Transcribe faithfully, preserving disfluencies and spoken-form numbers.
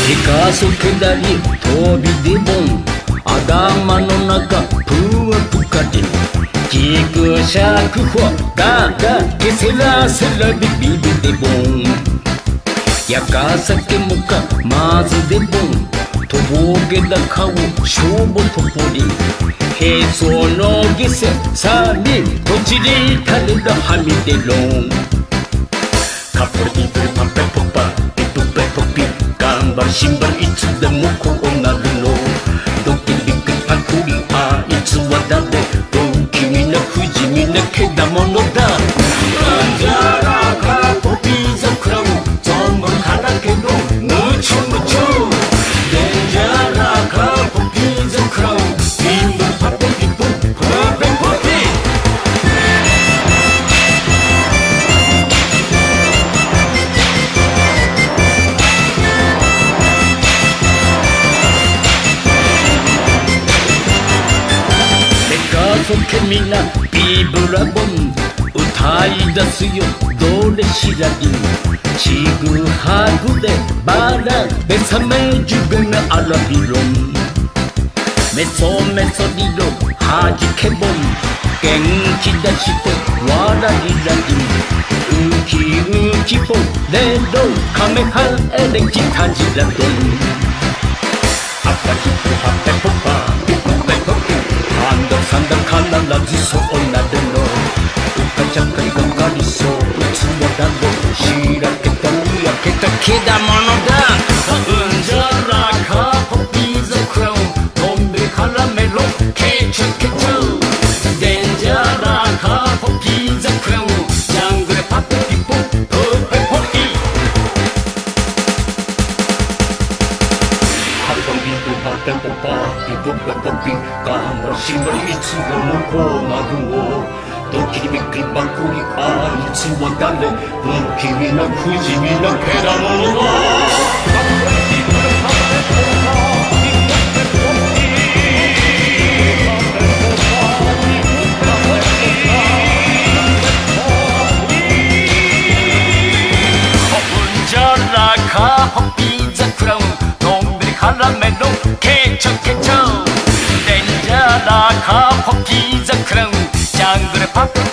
カソ下り飛びでボン頭の中プワプカでギクシャクフォガガケセラセラビビビでボンやかさけもかまずでボンとぼげだ顔勝負とぽりへそのげせさにこちりたれだはみでろんカポリピルパンペポパピプペポピ頑張るシンバルいつでもこうなるのドキリクパクリあいつは誰不気味な不死身なけだものだなんじゃらかポピーザクラウン存分からけどむちゅむちゅデンジャラかポピーザクラウンピンブパポピポポペポピそけみなビブラボン歌い出すよどれしらりちぐはぐでバラベサメジュベメアラビロンメソメソリロはじけぼん元気出してわらりらりウキウキポレロカメハエレキタジラドンアパヒプハペポパピポペポピハンドサンダ必ずそうなるのうかちゃかりがかりそういつもだろしらけたにやけたけだものだうんじゃらかポピーザクラウンのんびりからめろケチュケチュデンジャラかポピーザクラウンジャングルパピピポポペポピハポピピパペポパピポペポピ頑張るしばりいつでもこうなるのドキリビックリバクリあいつは誰不気味な不死身なけだものだホッピーザクラウンのんびり絡めろケチョケチョデンジャラかホッピーザクラウンジャングルパッ